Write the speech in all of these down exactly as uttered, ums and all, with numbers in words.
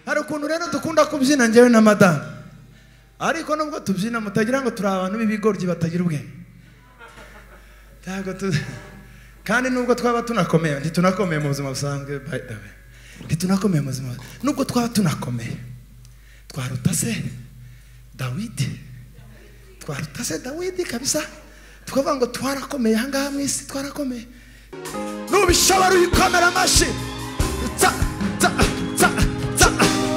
hari ukuntu rero dukunda kubyina njyewe na madame ariko nubwo tubyina mutagira ngo turi abantu b'ibigoryi batagira ubwenge kandi nubwo twaba tunakomeye ntitunakomeye mu buzima busanzwe by the way ntitunakomeye mu buzima nubwo twaba tunakomeye twaruta se Dawidi twaruta se Dawidi kabisa tukavuga ngo twarakomeye ahangaha mu isi twarakomeye nubishobora uyikomera amashi tsa tsa tsa tsa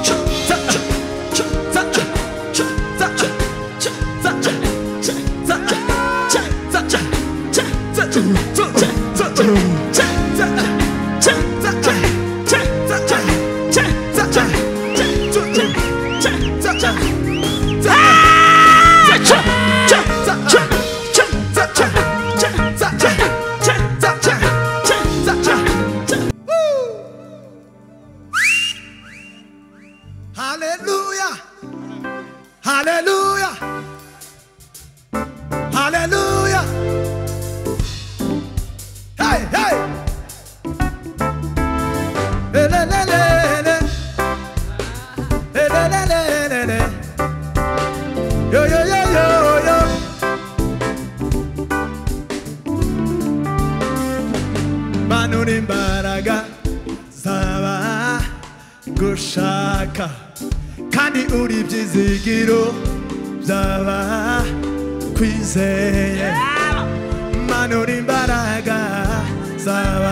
Hallelujah. Hallelujah. Hallelujah. Hey, hey. Le le le le. Le le le le le. Yo yo yo yo yo. Manuri mbaraga zaba gushaka kandi uri byizigiro byaba kwizeye manuri imbaraga zaba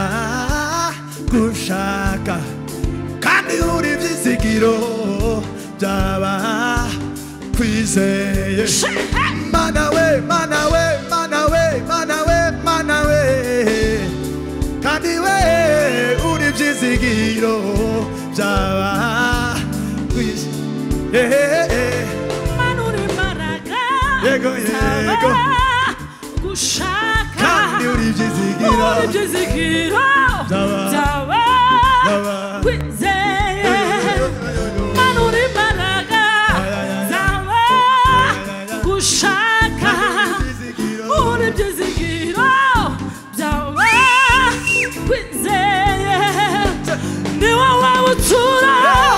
gushaka kandi uri byizigiro byaba kwizeye mana we mana we mana we mana we mana we kandi we uri byizigiro byaba kwizeye Hey, hey, hey. Manuri mbaraga yego yego gushaka kandi uri byizigiro uri byizigiro byaba kwizeye manuri mbaraga zaba gushaka uri byizigiro byaba kwizeye ni wowe utura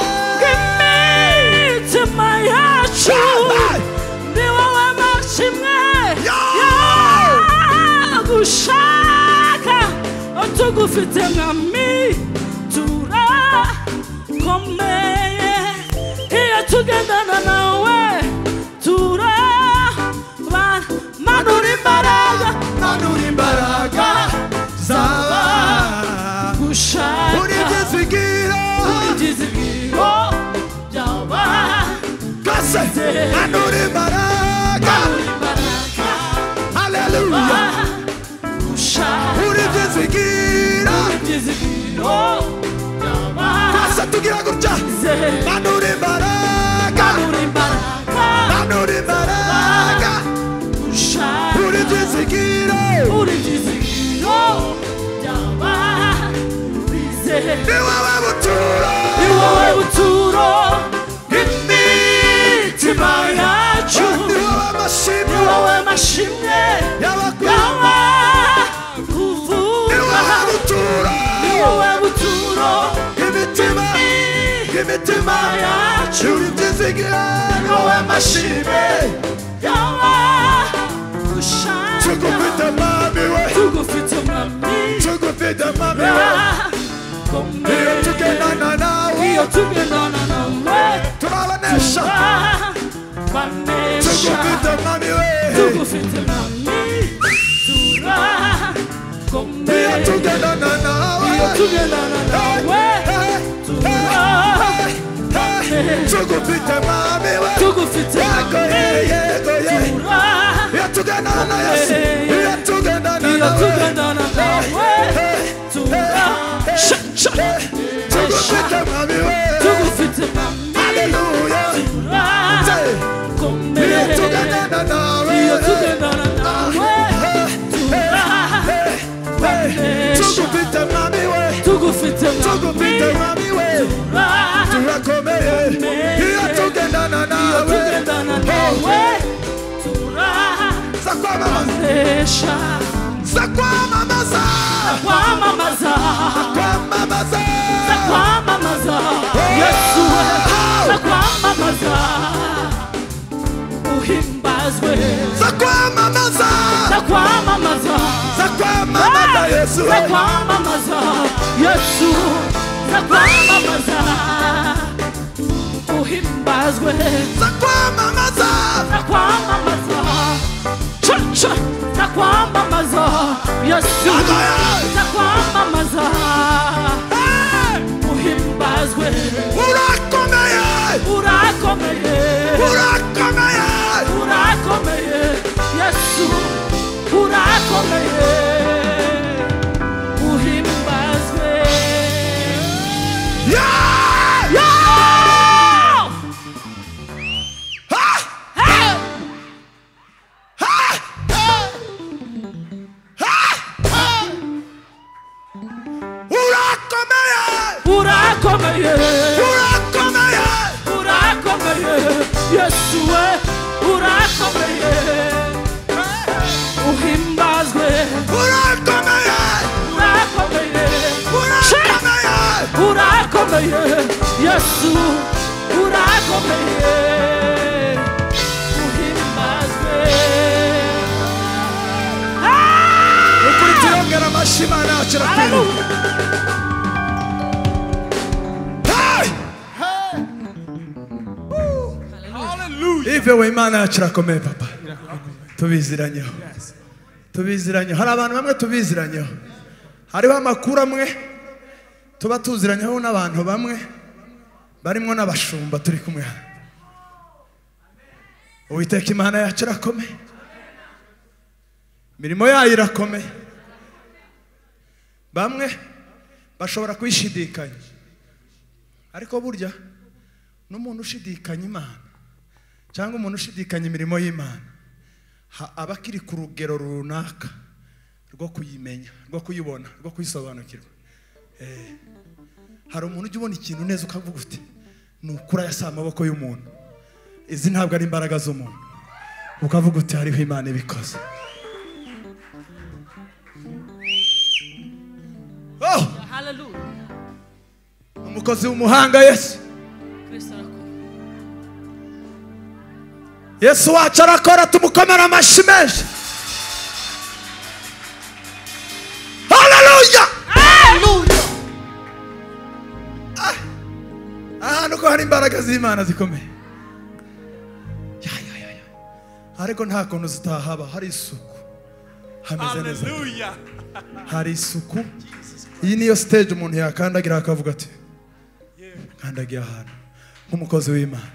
tugufite mwami turakomeye iyo tugendana nawe turaba manuri imbaraga manuri imbaraga zaba gushaka uri byizigiro uri byizigiro byaba kase manuri imbaraga hallelujah uri byizigiro byizigiro byaba kase tugira gutya manuri imbaraga manuri imbaraga manuri imbaraga gushaka uri byizigiro uri byizigiro byaba bizeye ni wowe buturo ni wowe buturo imitima yacu ni wowe mashimwe ni wowe mashimwe y'abakuvuga kuvuga ni wowe buturo ni wowe buturo imitima imitima yacu uri byizigiro ni wowe mashimwe y'abagushaka tugufite mami we tugufite mami tugufite mami we iyo tugendana nawe iyo tugendana nawe turabanesha banesha tugufite mami we tugufite mami turakomeye iyo tugendana nawe iyo tugendana nawe tugufite mami we tugufite yego mami yego yego iyo tugendana na Yesu iyo tugendana iyo nawe tugendana nawe turasha tugufite mami we tugufite mami hallelujah turakomeye iyo tugendana nawe iyo tugendana nawe tugufite mami we tugufite tugufite mami mami we turakomeye iyo tugendana nawe tugendana nawe turakomesha sakwamamaza kwamamaza kwamamaza kwamamaza Yesu zakwamamaza zakwamamaza Yesu zakwamamaza Yesu zakwamamaza uhimbazwe zakwamamaza zakwamamaza cha zakwamamaza Yesu zakwamamaza uhimbazwe urakomeye urakomeye urakomeye urakomeye Yesu urakomeye uhimbazwe yeah yeah ha hey ha ha urakomeye urakomeye urakomeye urakomeye Yesu we urakomeye uhimbazwe urakomeye urakomeye urakomeye urakomeye Yesu urakomeye uhimbazwe ukuri tuyongera amashyi Imana yacu irakwiriye Ive we Imana yacu irakomeye papa tubiziranyeho tubiziranyeho hari abantu bamwe tubiziranyeho hariho amakuru amwe tuba tuziranyeho n'abantu bamwe barimo n'abashumba turi kumwe Uwiteka Imana yacu irakomeye imirimo yayo irakomeye bamwe bashobora kwishidikanya ariko burya n'umuntu ushidikanya Imana cyangwa umuntu ushidikanya imirimo y'Imana aba akiri ku rugero runaka rwo kuyimenya rwo kuyibona rwo kuyisobanukirwa eh hari umuntu ujya ubona ikintu neza ukavuga uti ni ukura yasa amaboko y'umuntu izi ntabwo ari imbaraga z'umuntu ukavuga uti hariho Imana ibikoze oh hallelujah umukozi w'umuhanga Yesu Yesu wacu arakora tumukomera amashyi menshi haleluya haleluya ahantu ko hari imbaraga z'Imana zikomeye ya ya ya ya ariko nta kuntu zitahaba hari isuku hameze neza hari isuku iyi niyo stage umuntu yakandagira akavuga ati kandagiye ahantu nk'umukozi w'Imana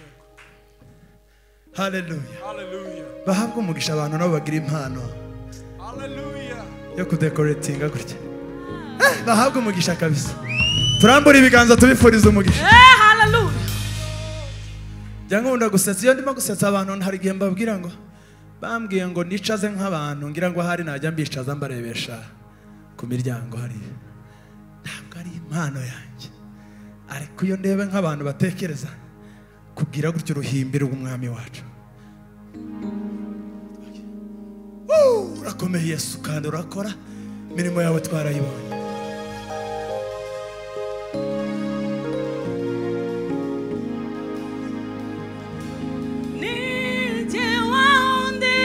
haleluya Hallelujah. bahabwa umugisha abantu nabo bagira impano Hallelujah. yo kudekoratinga gutya eh bahabwa umugisha kabisa turambura ibiganza tubifuriza umugisha eh hallelujah cyangwa unda gusetsa iyo ndimo gusetsa abantu hari igihe mbabwira ngo bambwiye ngo nicaze nk'abantu ngira ngo hari najya mbicaza mbarebesha ku miryango hari ntabwo ari impano yanjye ariko iyo ndebe nk'abantu batekereza kugira gutyo uruhimbi rw'umwami wacu urakomeye Yesu kandi urakora imirimo yawe twarayibonye nije waundi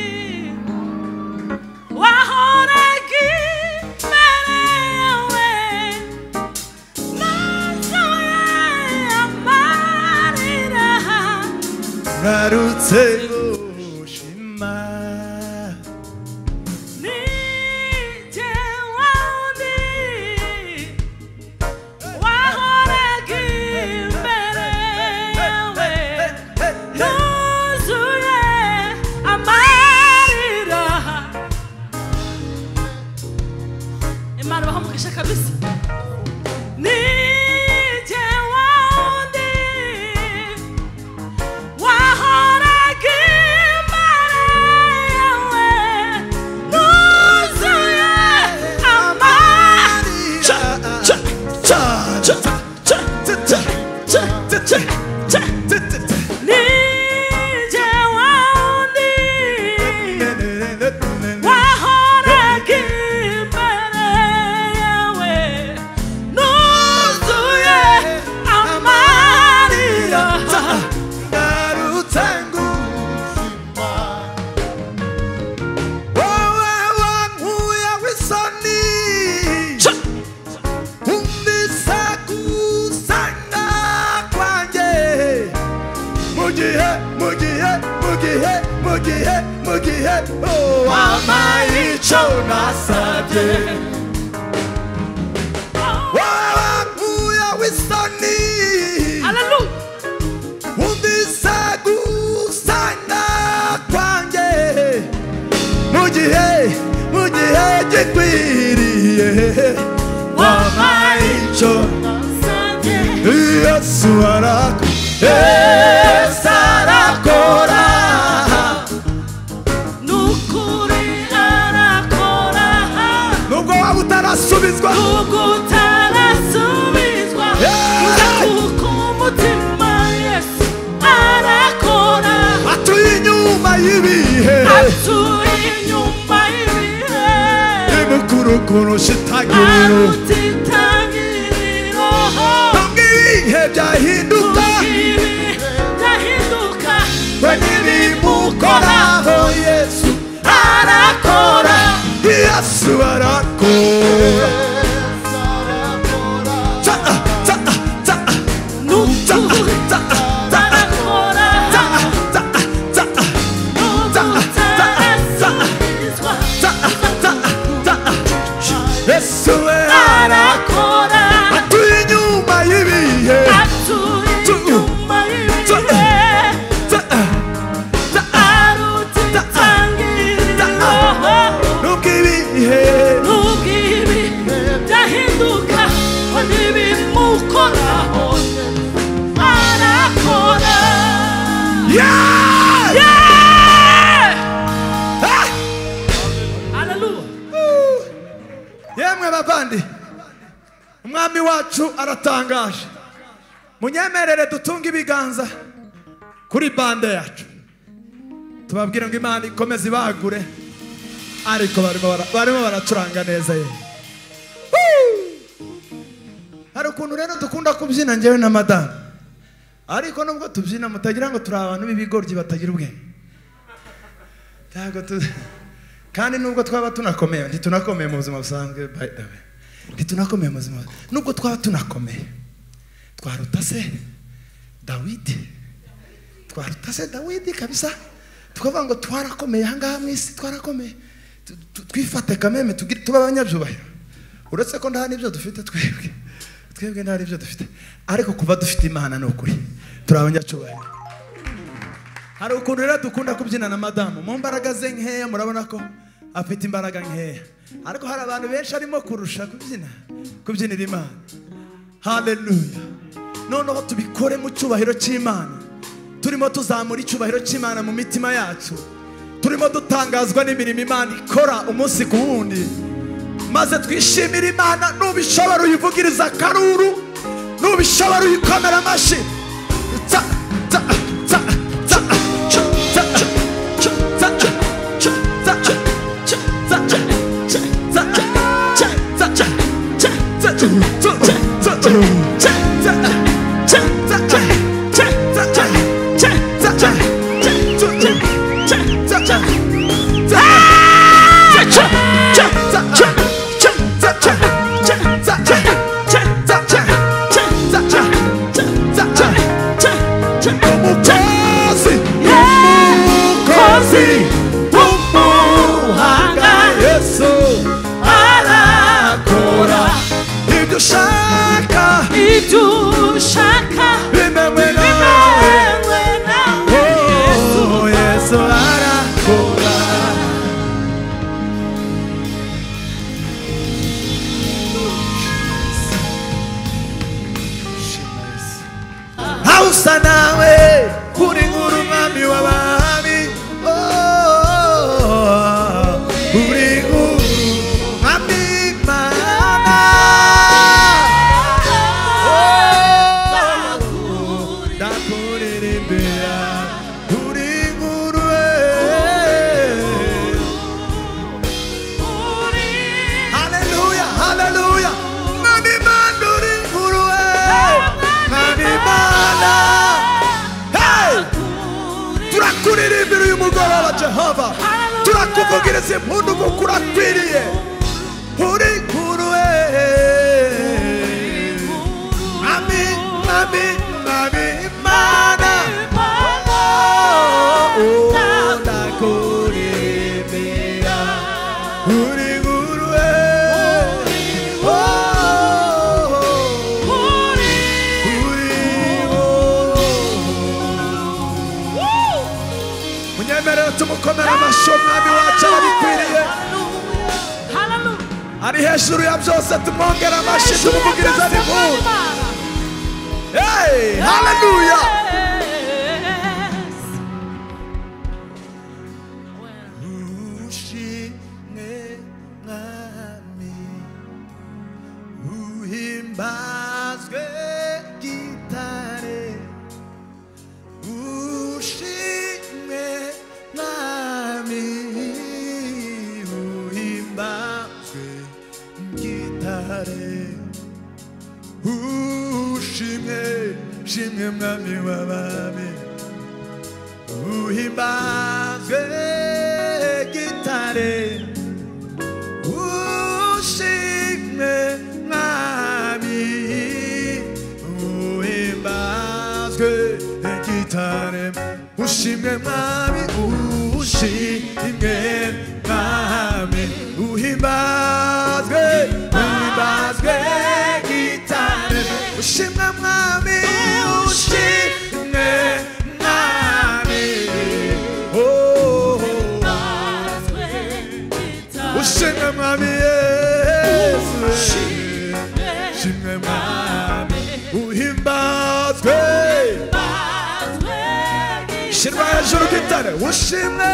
wahoraki mbere yawe nazoye amarira ngarutse gushima nije waundi wahoraki mbere yawe nuzuye amarira Imana bahamugisha kabisa nije waundi wahoraga oh, wampaye icyo nasabye wakuye w'isoni wumvise gusana kwanjye mu gihe mu gihe gikwiriye wampaye icyo Yesu arakora Yesu arakora nukuri arakora nubwo waba utarasubizwa nubwo utarasubizwa kuko umutima Yesu arakora atuye inyuma y'ibihe atuye inyuma y'ibihe imukuru kurusha itangiriro ibihe byahinduka byahinduka we ntibimukoraho Yesu arakora Yesu arakora Yesu arakora atuye inyuma y'ibihe yemwe bavandi umwami wacu aratangaje munyemerere dutunge ibiganza kuri bande yacu tubabwire ngo Imana ikomeze ibagure ariko barimo baracuranga neza ye hari ukuntu rero dukunda kubyina njyewe na madamu ariko nubwo tubyina mutagira ngo turi abantu b'ibigoryi batagira ubwenge kandi nubwo twaba tunakomeye ntitunakomeye mu buzima busanzwe by the way ntitunakomeye mu buzima nubwo twaba tunakomeye twaruta se Dawidi twaruta se Dawidi kabisa tukavuga ngo twarakomeye ahangaha mu isi twarakomeye twifate kameme tuba abanyabyubahiro uretse ko nta n'ibyo dufite twebwe twebwe nta n'ibyo dufite ariko kuba dufite Imana ni ukuri turi abanyacyubahiro hari ukuntu rero dukunda kubyina na madamu mu mbaraga ze nkeya murabona ko afite imbaraga nkeya ariko hari abantu benshi arimo kurusha kubyina kubyinira Imana haleluya noneho tubikore mu cyubahiro cy'Imana turimo tuzamura icyubahiro cy'Imana mu mitima yacu turimo dutangazwa n'imirimo Imana ikora umunsi ku wundi maze twishimira Imana nubishobora uyivugiriza akaruru nubishobora uyikomera amashyi ta ta ta ta Jehova turakuvugiriza impundu kuko urakwiriye uri nkuru we ami ami ami Imana ndakuririmba amashyo mwami wacu arabikwiriye Hallelujah. ari hejuru ya byose tumwongera amashyi tumuvugiriza n'impundu. Hey, hallelujah. Ushimwe mwami uhimbazwe gitare ushimwe mwami uhimbazwe gitare ushimwe shimwe mwami w'abami uhimbazwe gitare ushimwe mwami uhimbazwe gitare ushimwe mwami ushimwe mwami uhimbazwe uhimbazwe gitare ushimwe mwami ushimwe mwami oh ushimwe mwami Yesu ushimwe mwami uhimbazwe shirwa hejuru gitare ushimwe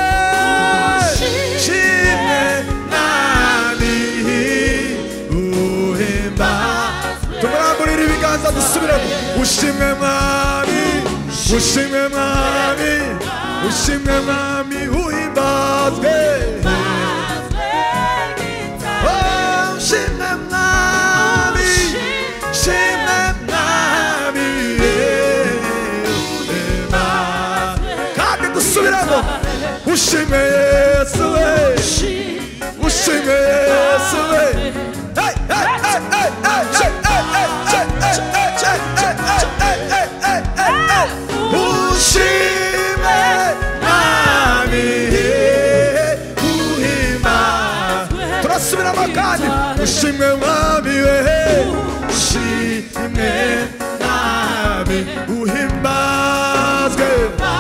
ushimwe mwami uhimbazwe tumuramburire ibiganza dusubiremo ushimwe mwami ushimwe mwami ushimwe mwami uhimbazwe ushimwe mwami ushimwe mwami kandi dusubiremo ushimwe Yesu we ushimwe Yesu we hey hey hey hey hey ushimwe mwami uhimbazwe turasubiramo kandi ushimwe mwami we ushimwe mwami uhimbazwe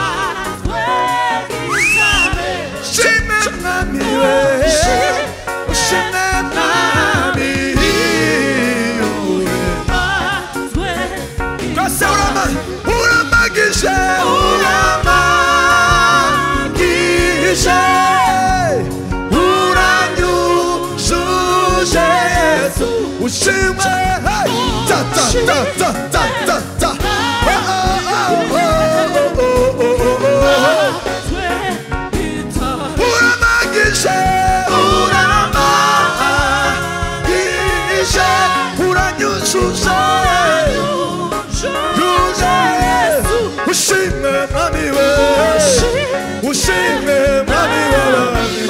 ushimwe mwami we ushimwe mwami uhimbazwe twese urama uramagije uramagije uranyujuje Yesu ushimwe hey ta ta ta ta ta ta ta uramagije uramagije uranyujuje ushimwe mwami we ushimwe mwami w'abami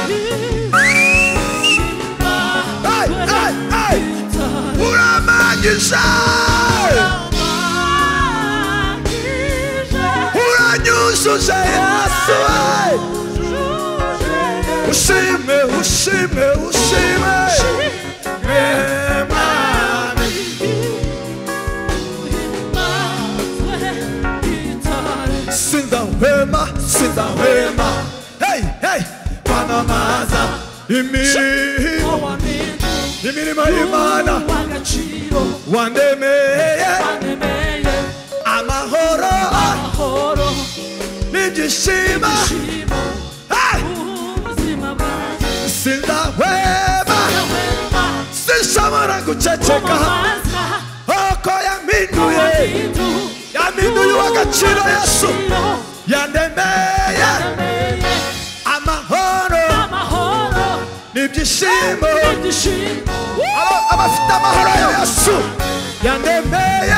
hey hey hey uramagije uranyujuje Yesu ushimwe ushimwe ushimwe mwami sindahwema sindahwema hey hey kwamamaza imirimo imirimo y'Imana wandemeye amahoro n'ibyishimo sindahwema sinshobora guceceka oko yampinduye yampinduye uw'agaciro Yesu yandemeye amahoro n'ibyishimo abafite amahoro ya Yesu yandemeye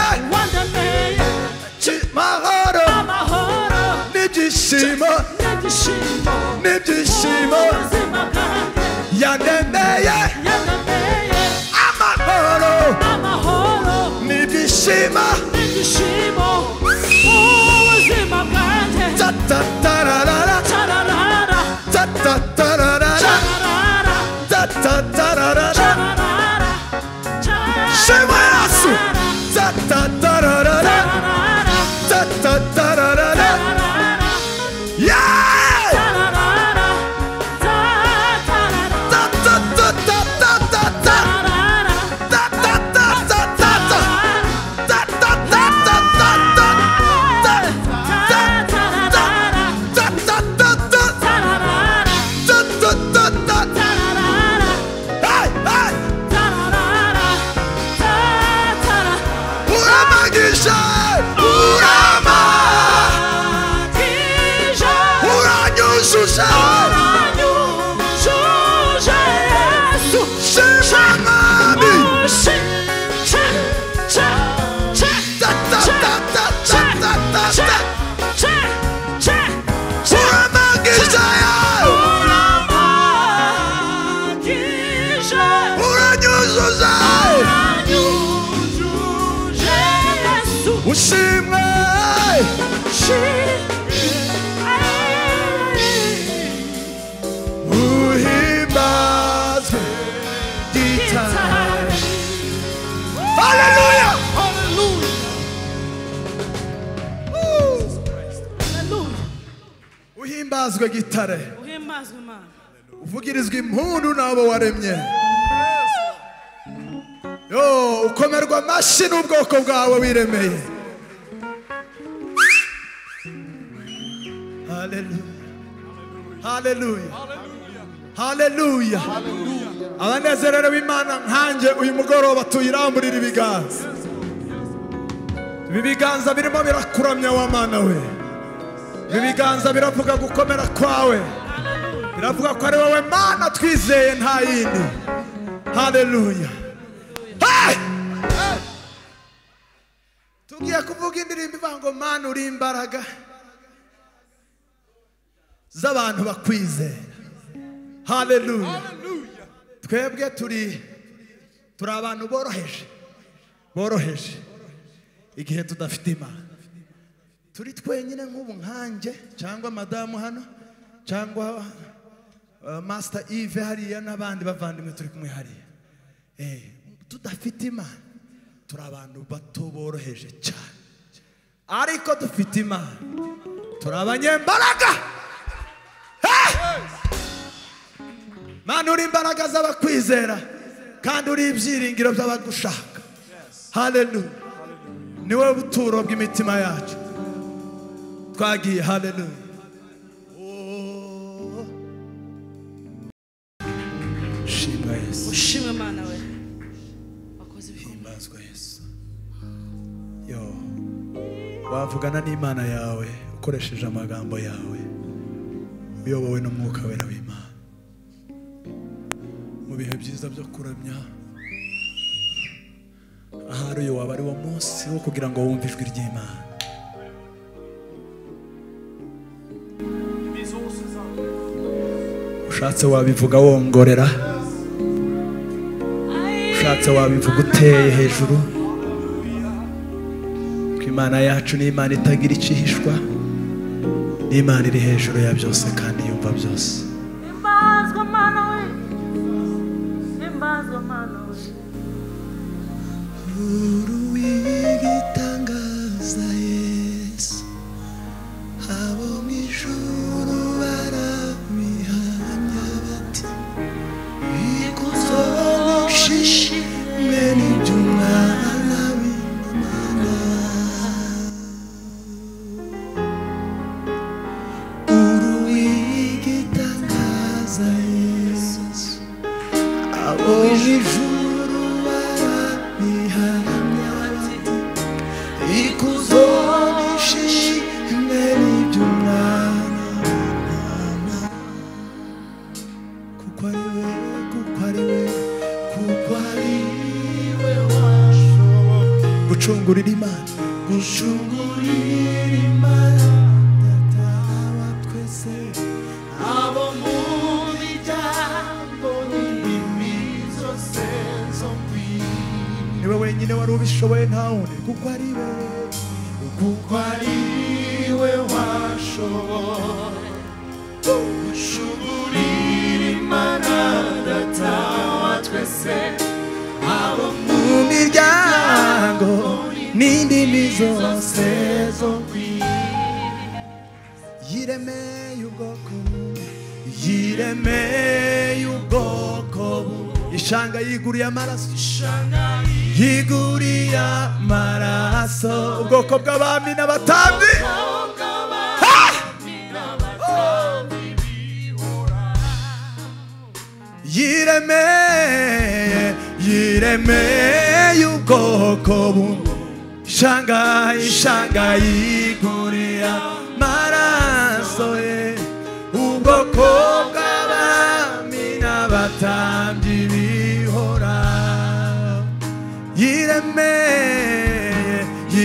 amahoro n'ibyishimo n'ibyishimo yandemeye amahoro n'ibyishimo ta ta tararara ta ta tararara ta ta tararara shema Yesu ta ta tararara ta ta tararara yeah ushimwe uhimbazwe gitare. Hallelujah. Uhimbazwe gitare, uhimbazwe Mana, uvugirizwe impundu n'abo waremye. Yo, ukomerwa amashyi n'ubwoko bwawe wiremeye. Hallelujah. Hallelujah. Hallelujah. Abanezerewe Imana nkanjye uyu mugoroba tuyiramburira ibiganza. Ibi biganza birimo birakuramya wa Mana we. Ibi biganza biravuga gukomera kwawe. Biravuga ko ari wowe Mana twizeye nta yindi. Hallelujah. Hey! Tugiye kuvuga indirimbo ivuga ngo Mana uri imbaraga z'abantu bakwizera. Hallelujah. Twebwe turi turi abantu boroheje. Boroheje. Igihe tudafite Imana. Turi twenyine nk'ubu nkanjye cyangwa madamu hano cyangwa uh, Master Eve hariya n'abandi bavandimwe turi kumwe hariya. Eh, tudafite Imana turi abantu bato boroheje cyane. Ariko dufite Imana turi abanyembaraga. Hey! Mana uri imbaraga z'abakwizera kandi uri ibyiringiro by'abagushaka. Hallelujah. Niwe buturo bw'imitima yacu. Twagiye. Hallelujah. Oh. Shimwa Yesu. ushimwe Mana we, wakoze ibikomeye. Himbazwa Yesu. Yo, wavugana n'Imana yawe ukoresheje amagambo yawe uyobowe n'umwuka wera w'Imana. Mu bihe byiza byo kuramya ahari uyu waba ari wo munsi wo kugira ngo wumve ijwi ry'Imana. Ushatse wabivuga wongorera, ushatse wabivuga uteye hejuru. Ko Imana yacu ni Imana itagira icihishwa, ni Imana iri hejuru ya byose kandi yumva byose. Himbazwa Mana we, himbazwa Mana we. Uruwigitangaza Yesu, abo mw'ijuru barabihamya bati ikuzo n'ishimwe n'iby'Umwana w'Imana. Uruwigitangaza Yesu, abo mw'ijuru barabihamya bati ikuzo n'ishimwe n'iby'Umwana w'Imana. Kuko ari we, kuko ari we, kuko ari we washoboye gucungurira Imana, gucungurira Imana Data wa twese, abo mu miryango n'indimi zose zo kw'isi. Niwe wenyine wari ubishoboye nta wundi. Kuko ari we, kuko ari we washoboye gucungurira Imana Data wa twese, abo mu miryango n'indimi zose zo kw'isi. Yiremeye ubwoko bumwe, yiremeye ubwoko bumwe. Ishanga yiguriye amaraso, ishanga yiguriye amaraso. Ubwoko bw'abami n'abatambyi, yiremeye yiremeye ubwoko bumwe. Ishanga ishanga yiguriye amaraso ye. Ubwoko bw'abami n'abatambyi bihora. Yiremeye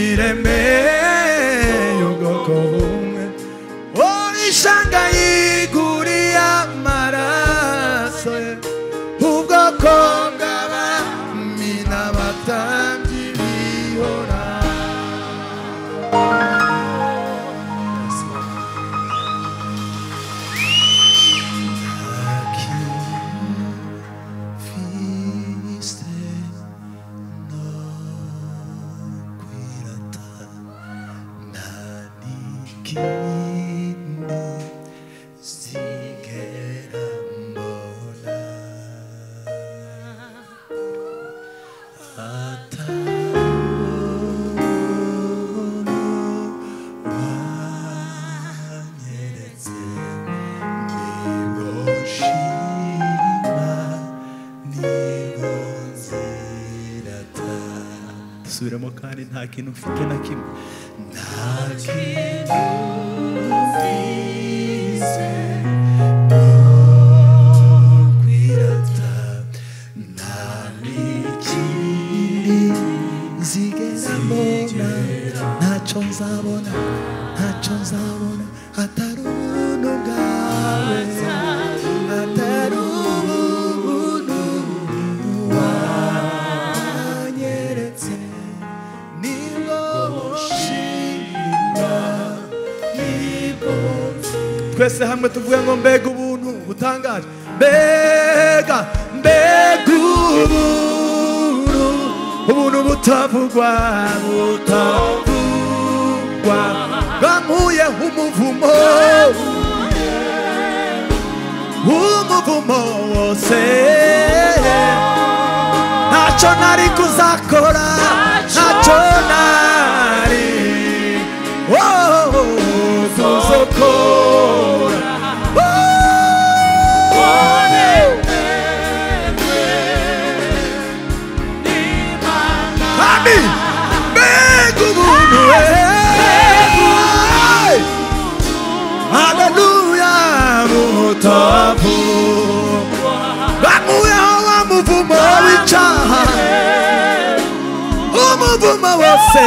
yiremeye ubwoko bumwe. Oh, ishanga yiguriye amaraso ye. Ubwoko bw'abami n'abatambyi bihora. kindi zigera mbona ataruno wanyeretse nibwo nshima nibwo nzirata. Dusubiremo kandi nta kintu mfite na kimwe nta kintu mfise no kwirata nta n'ikindi nzigera mbona ntacyo nzabona ntacyo nzabona atari ubuntu bwawe atari ubuntu wanyeretse nibwo bushima nibwo. Twese hamwe tuvuge ngo mbega ubuntu butangaje mbega mbega ubuntu ubuntu butavugwa butavugwa bwankuyeho umuvumo umuvumo wose ntacyo nari kuzakora ntacyo nari kuzokora kandi mbega ubuntu haleluya butavugwa bamuyeho wa muvumo w'icyaha umuvumo wose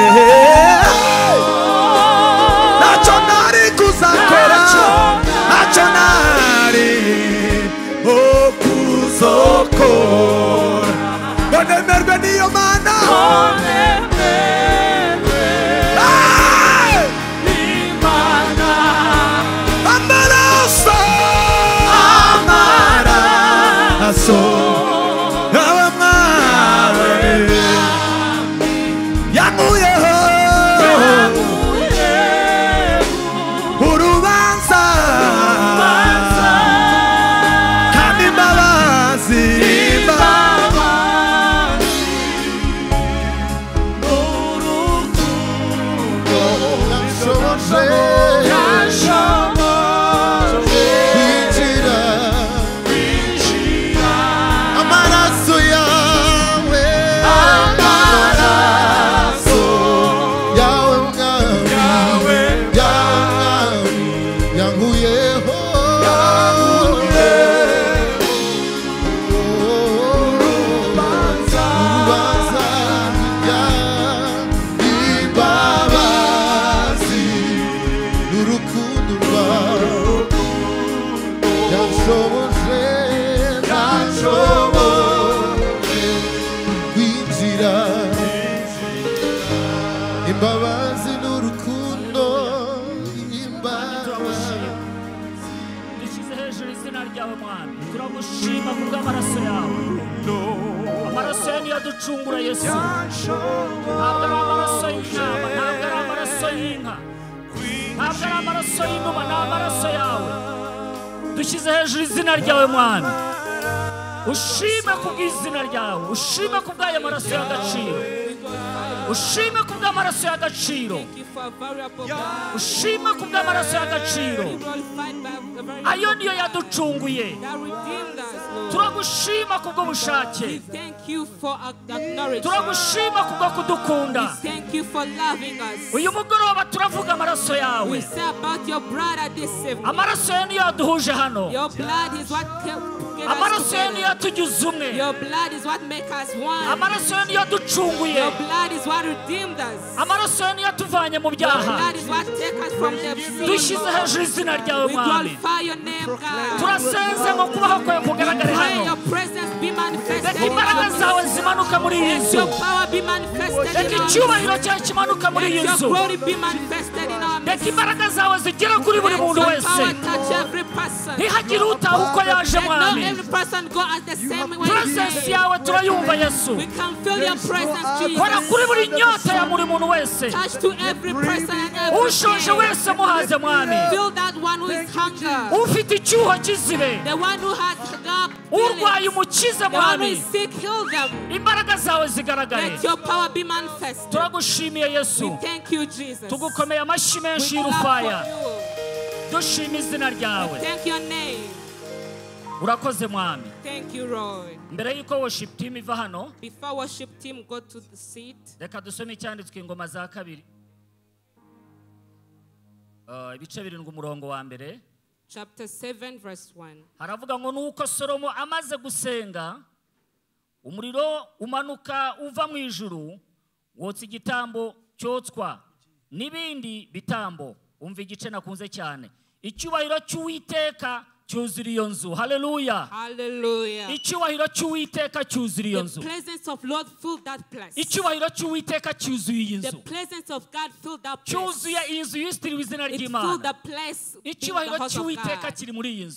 ntacyo nari kuzakora ntacyo nari kuzokora ngo nemerwe n'iyo mana amaraso amaraso y'abamwami yankuyeho urubanza kandi imbabazi imbabazi n'urukundo imbabazi. Dushyize hejuru izina ryawe Mwami, turagushima kubw'amaraso yawe. Amaraso yawe niyo aducungura Yesu, ntabwo ari amaraso y'intama, ntabwo ari amaraso y'inka, ntabwo ari amaraso y'inuma, ni amaraso yawe. Dushyize hejuru izina ryawe Mwami, ushime kubw'izina ryawe, ushime kubw'aya maraso y'agaciro, ushime kubw'amaraso y'agaciro, ushime kubw'amaraso y'agaciro. Ayo niyo yaducunguye. Turagushima kubw'ubushake, turagushima kubwo kudukunda. Uyu mugoroba turavuga amaraso yawe, amaraso yawe niyo yaduhuje hano, amaraso yawe niyo yatugize umwe, amaraso yawe niyo yaducunguye, amaraso yawe niyo yatuvanye mu byaha. Dushyize hejuru izina ryawe Mwami, turasenze ngo kubaho kwawe kugaragare hano. Reka imbaraga zawe zimanuka muri iyi nzu, reka icyubahiro cyawe kimanuka muri iyi nzu. promise. reka imbaraga zawe zigera kuri buri muntu Your wese power touch every person. ntihagire utaha uko yaje Let not mwami every person go as the same way. presence yawe turayumva yesu We can feel your presence, kora Jesus. kuri buri nyota ya buri muntu wese Touch to every person and every ushonje day. wese muhaze mwami Feel that one who is hunger. ufite icyuho kizibe The one who has God. urwaye umukize The one who mwami is sick, heal them. imbaraga zawe zigaragare Let your power be manifested. turagushimiye yesu We thank you, Jesus. tugukomeye amashyi We menshi clap y'urufaya for you. dushima izina ryawe Thank your name. urakoze mwami Thank you, Lord. mbere y'uko worship team iva hano Before worship team go to the seat, reka dusome icyanditswe ingoma za kabiri Uh, ibice birindwi umurongo wa mbere chapter seven, verse one. haravuga ngo nuko Salomo amaze gusenga umuriro umanuka uva mu ijuru wotsa igitambo cyotswa n'ibindi bitambo umva igice nakunze cyane icyubahiro cy'Uwiteka cyuzura iyo nzu haleluya Hallelujah. icyubahiro cy'Uwiteka cyuzura iyo The nzu presence of Lord filled that place. icyubahiro cy'Uwiteka cyuzuye iyi The nzu presence of God filled that place. cyuzuye iyi nzu yisitiriwe izina It filled ry'Imana the place. in the icyubahiro house of cy'Uwiteka God. kiri muri iyi nzu